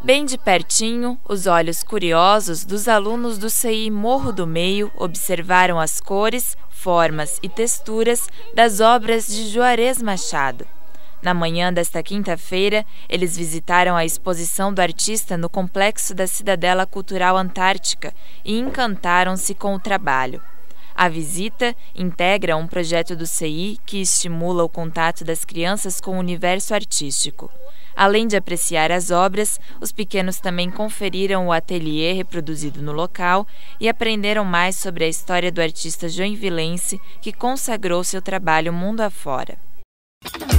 Bem de pertinho, os olhos curiosos dos alunos do CI Morro do Meio observaram as cores, formas e texturas das obras de Juarez Machado. Na manhã desta quinta-feira, eles visitaram a exposição do artista no complexo da Cidadela Cultural Antártica e encantaram-se com o trabalho. A visita integra um projeto do CI que estimula o contato das crianças com o universo artístico. Além de apreciar as obras, os pequenos também conferiram o ateliê reproduzido no local e aprenderam mais sobre a história do artista joinvilense que consagrou seu trabalho mundo afora.